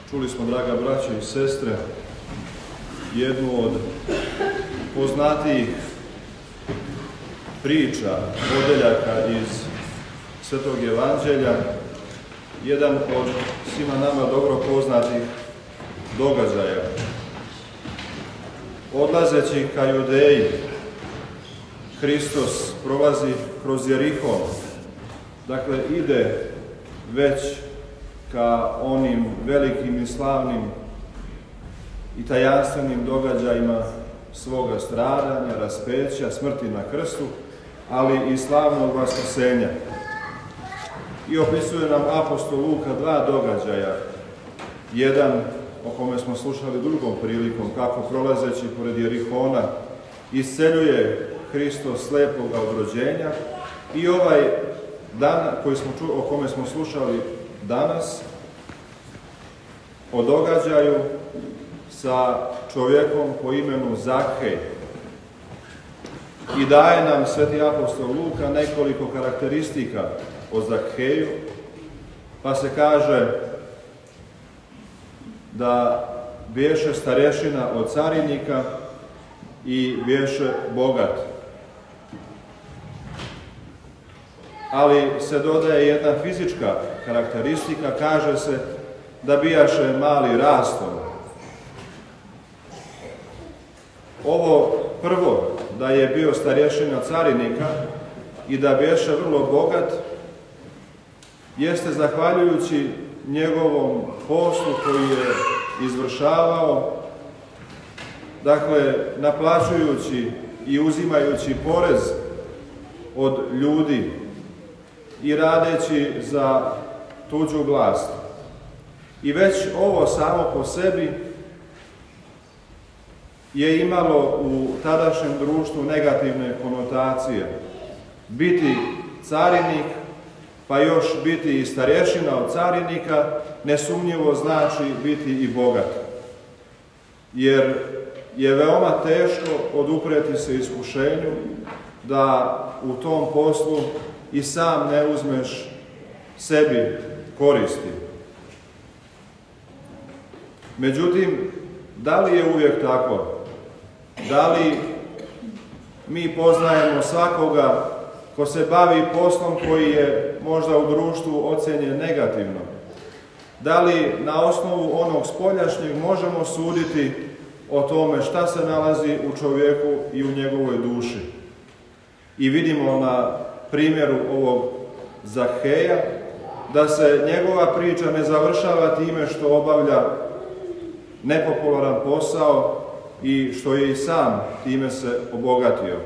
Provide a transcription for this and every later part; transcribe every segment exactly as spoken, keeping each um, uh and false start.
Čuli smo, draga braće i sestre, jednu od poznatijih priča, odeljaka iz Svetog Evanđelja, jedan od svima nama dobro poznatih događaja. Odlazeći ka Judeji, Hristos prolazi kroz Jerihon, dakle ide već ka onim velikim i slavnim i tajanstvenim događajima svoga stradanja, raspeća, smrti na krstu, ali i slavnog vaskrsenja. I opisuje nam apostol Luka dva događaja. Jedan, o kome smo slušali drugom prilikom, kako prolazeći pored Jerihona isceljuje Hristos slijepoga od rođenja, i ovaj dan koji smo ču, o kome smo slušali danas, o događaju sa čovjekom po imenu Zakhej. I daje nam sveti apostol Luka nekoliko karakteristika o Zakheju, pa se kaže da bješe starješina od carinika i bješe bogat. Ali se dodaje jedna fizička karakteristika, kaže se da bijaše mali rastom. Ovo prvo, da je bio starješina carinika i da bješe vrlo bogat, jeste zahvaljujući njegovom poslu koji je izvršavao, dakle naplaćujući i uzimajući porez od ljudi i radeći za tuđu vlast. I već ovo samo po sebi je imalo u tadašnjem društvu negativne konotacije. Biti carinik, pa još biti i starješina od carinika, nesumnjivo znači biti i bogat. Jer je veoma teško oduprijeti se iskušenju da u tom poslu i sam ne uzmeš sebi koristi. Međutim, da li je uvijek tako? Da li mi poznajemo svakoga ko se bavi poslom koji je možda u društvu ocjenjen negativno? Da li na osnovu onog spoljašnjeg možemo suditi o tome šta se nalazi u čovjeku i u njegovoj duši? I vidimo na primjeru ovog Zakheja da se njegova priča ne završava time što obavlja nepopularan posao i što je i sam time se obogatio.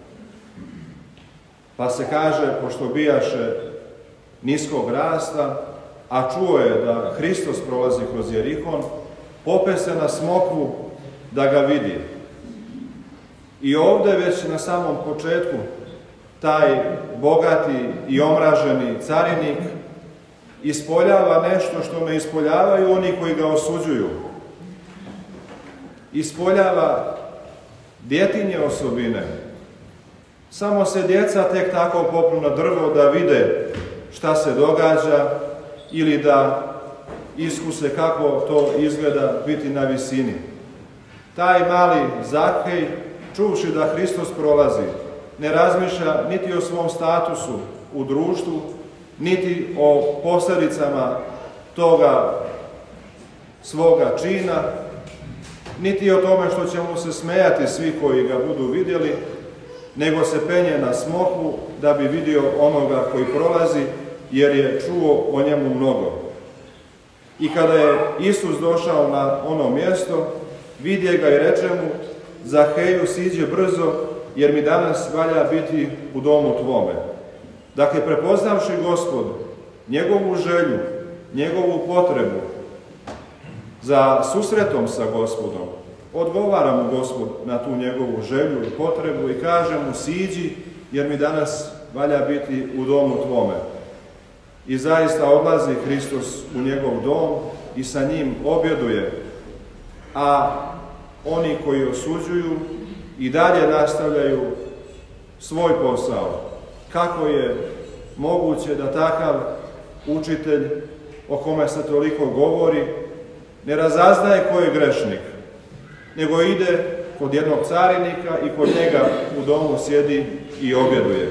Pa se kaže, pošto bijaše niskog rasta, a čuo je da Hristos prolazi kroz Jerihon, pope se na smokvu da ga vidi. I ovdje već na samom početku taj bogati i omraženi carinik ispoljava nešto što ne ispoljavaju oni koji ga osuđuju. Ispoljava djetinje osobine. Samo se djeca tek tako popnu na drvo da vide šta se događa ili da iskuse kako to izgleda biti na visini. Taj mali Zakhej, čuvši da Hristos prolazi, ne razmišlja niti o svom statusu u društvu, niti o posljedicama toga svoga čina, niti o tome što će mu se smejati svi koji ga budu vidjeli, nego se penje na smokvu da bi vidio onoga koji prolazi, jer je čuo o njemu mnogo. I kada je Isus došao na ono mjesto, vidje ga i reče mu: Zakheju, siđi brzo, jer mi danas valja biti u domu tvome. Dakle, prepoznavši Gospod njegovu želju, njegovu potrebu za susretom sa Gospodom, odgovara mu Gospod na tu njegovu želju i potrebu i kaže mu: siđi, jer mi danas valja biti u domu tvome. I zaista odlazi Hristos u njegov dom i sa njim objeduje, a oni koji osuđuju i dalje nastavljaju svoj posao. Kako je moguće da takav učitelj o kome se toliko govori ne razaznaje ko je grešnik, nego ide kod jednog carinika i kod njega u domu sjedi i objeduje.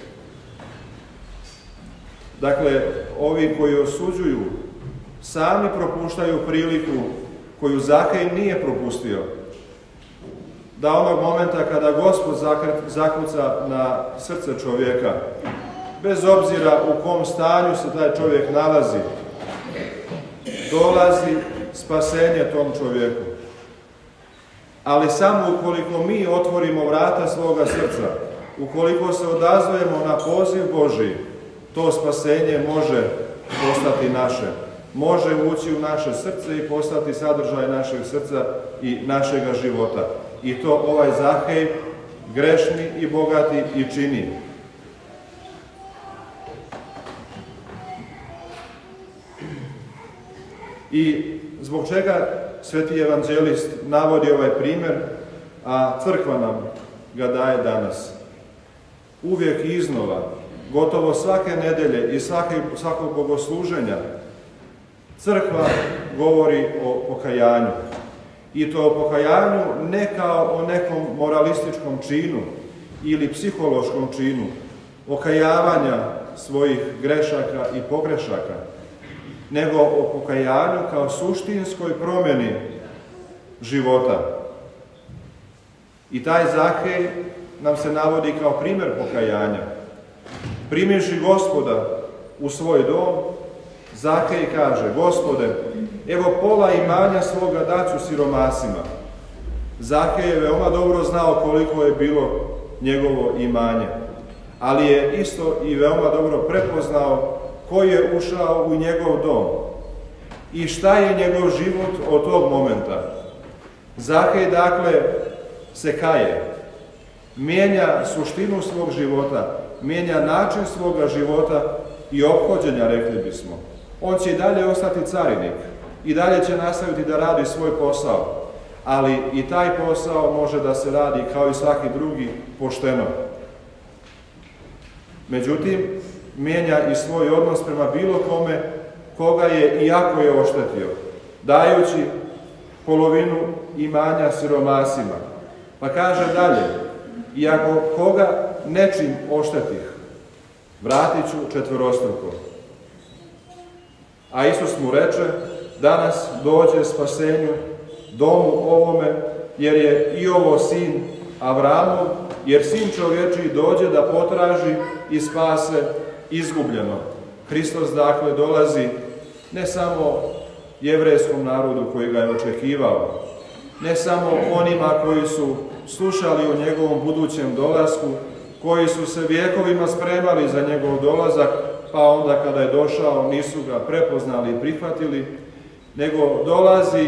Dakle, ovi koji osuđuju sami propuštaju priliku koju Zakej nije propustio, da onog momenta kada Gospod zakuca na srce čovjeka, bez obzira u kom stanju se taj čovjek nalazi, dolazi spasenje tom čovjeku. Ali samo ukoliko mi otvorimo vrata svoga srca, ukoliko se odazvemo na poziv Božji, to spasenje može postati naše. Može ući u naše srce i postati sadržaj našeg srca i našega života. I to ovaj Zakej, grešni i bogati, i čini. I zbog čega sveti evanđelist navodi ovaj primjer, a crkva nam ga daje danas? Uvijek iznova, gotovo svake nedelje i svake, svakog bogosluženja, crkva govori o pokajanju. I to o pokajanju ne kao o nekom moralističkom činu ili psihološkom činu okajavanja svojih grešaka i pogrešaka, nego o pokajanju kao suštinskoj promjeni života. I taj Zakej nam se navodi kao primjer pokajanja. Primivši Gospoda u svoj dom, Zakej kaže: Gospode, evo pola imanja svoga daću siromasima. Zakej je veoma dobro znao koliko je bilo njegovo imanje, ali je isto i veoma dobro prepoznao ko je ušao u njegov dom i šta je njegov život od tog momenta. Zakej, dakle, se kaje, mijenja suštinu svog života, mijenja način svoga života i ophođenja, rekli bismo. On će i dalje ostati carinik, i dalje će nastaviti da radi svoj posao, ali i taj posao može da se radi kao i svaki drugi pošteno. Međutim, mijenja i svoj odnos prema bilo kome koga je, iako je oštetio, dajući polovinu imanja siromasima. Pa kaže dalje: iako koga nečim oštetih, vratit ću četvorostruko. A Isus mu reče: danas dođe spasenju domu ovome, jer je i ovo sin Avramov, jer sin čovječiji dođe da potraži i spase izgubljeno. Hristos, dakle, dolazi ne samo jevrejskom narodu koji ga je očekivao, ne samo onima koji su slušali o njegovom budućem dolasku, koji su se vjekovima spremali za njegov dolazak, pa onda kada je došao nisu ga prepoznali i prihvatili, nego dolazi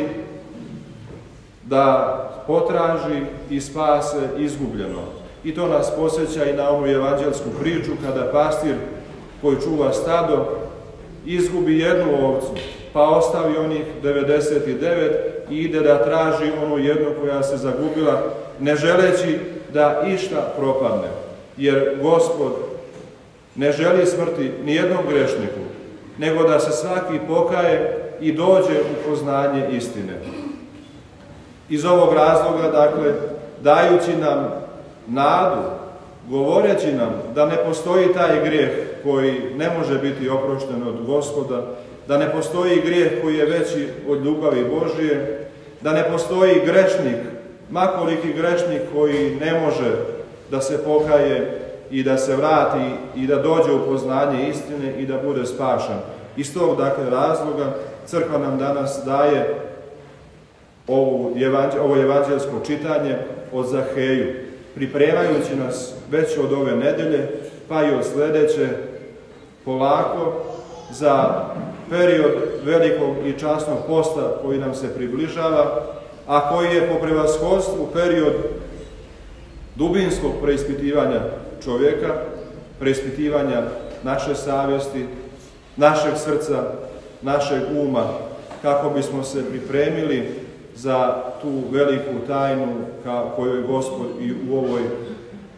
da potraži i spase izgubljeno. I to nas podsjeća i na onu evanđelsku priču kada pastir koji čuva stado izgubi jednu ovcu, pa ostavi onih devedeset devet i ide da traži onu jednu koja se zagubila, ne želeći da išta propadne. Jer Gospod ne želi smrti ni jednom grešniku, nego da se svaki pokaje i dođe u poznanje istine. Iz ovog razloga, dakle, dajući nam nadu, govoreći nam da ne postoji taj grijeh koji ne može biti oprošten od Gospoda, da ne postoji grijeh koji je veći od ljubavi Božije, da ne postoji grešnik, makoliki grešnik koji ne može da se pokaje i da se vrati i da dođe u poznanje istine i da bude spašen. Iz tog, dakle, razloga crkva nam danas daje ovo evanđelsko čitanje o Zakeju, pripremajući nas već od ove nedelje, pa i od sljedeće, polako za period velikog i časnog posta koji nam se približava, a koji je po prevashodstvu period dubinskog preispitivanja čovjeka, preispitivanja naše savjesti, našeg srca, našeg uma, kako bismo se pripremili za tu veliku tajnu kojoj Gospod i u ovoj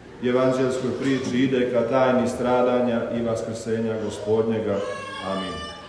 evanđelskoj priči ide, ka tajni stradanja i vaskrsenja Gospodnjega. Amin.